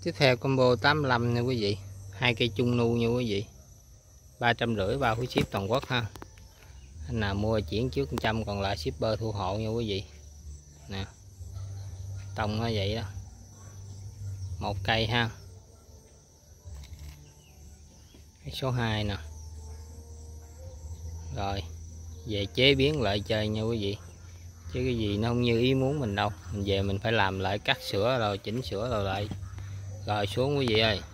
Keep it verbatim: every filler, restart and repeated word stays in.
Tiếp theo combo tám mươi lăm nha quý vị, hai cây chung nu nha quý vị, ba trăm rưỡi bao phí ship toàn quốc ha. Anh nào mua chuyển trước một trăm, còn lại shipper thu hộ nha quý vị. Nè, tông nó vậy đó, một cây ha. Cái số hai nè, rồi về chế biến lại chơi nha quý vị, chứ cái gì nó không như ý muốn mình đâu, mình về mình phải làm lại, cắt sửa rồi chỉnh sửa rồi lại rồi xuống quý vị ơi.